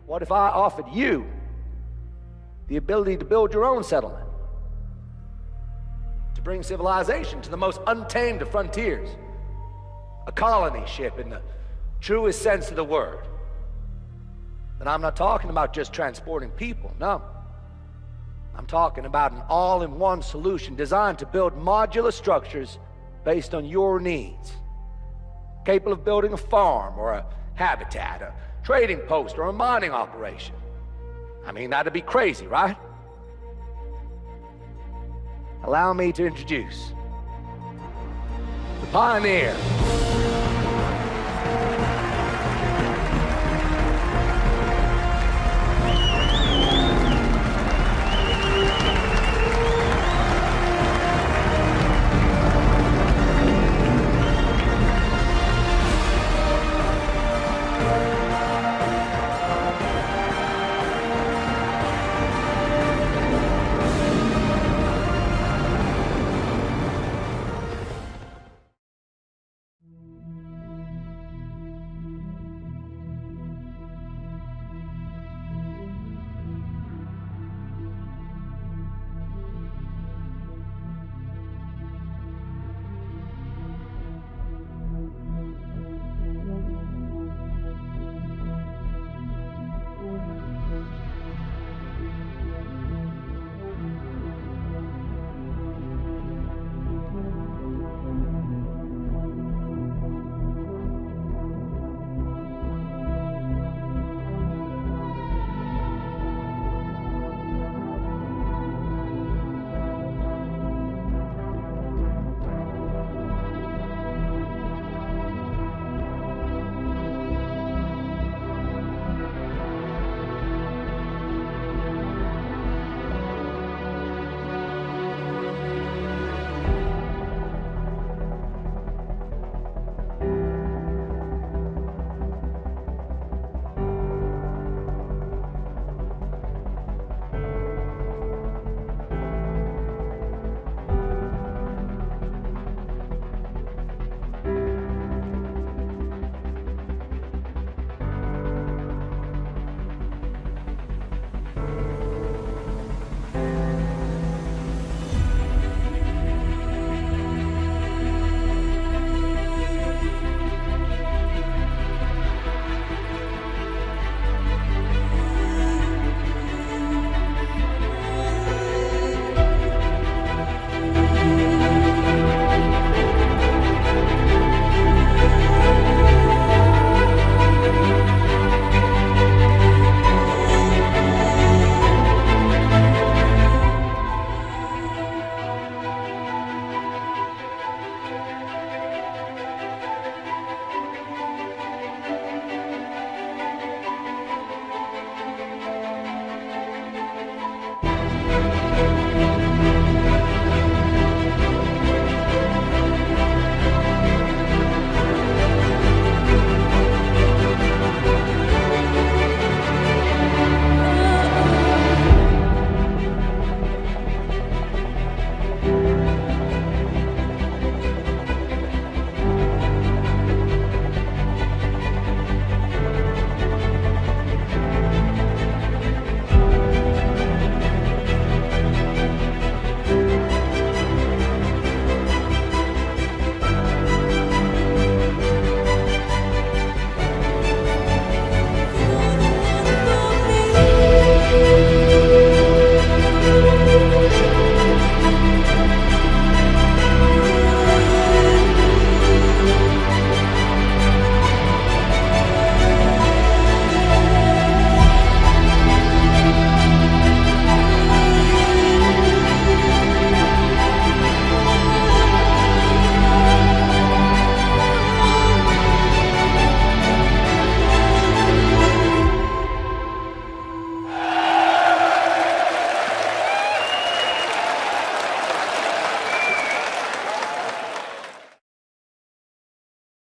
What if I offered you the ability to build your own settlement? To bring civilization to the most untamed of frontiers? A colony ship in the truest sense of the word. And I'm not talking about just transporting people, no. I'm talking about an all-in-one solution designed to build modular structures based on your needs. Capable of building a farm or a habitat, a trading post or a mining operation. I mean, that'd be crazy, right? Allow me to introduce the pioneer